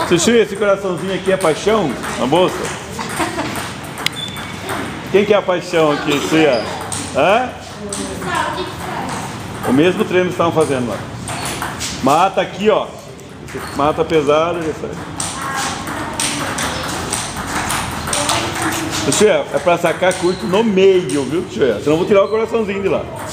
Chuchu, esse coraçãozinho aqui é paixão na bolsa? Quem que é a paixão aqui, Cia? Hã? O mesmo treino que estavam fazendo lá. Mata aqui, ó. Mata pesado e sai. Chuchu, é pra sacar curto no meio, viu, Chuchu? Senão eu vou tirar o coraçãozinho de lá.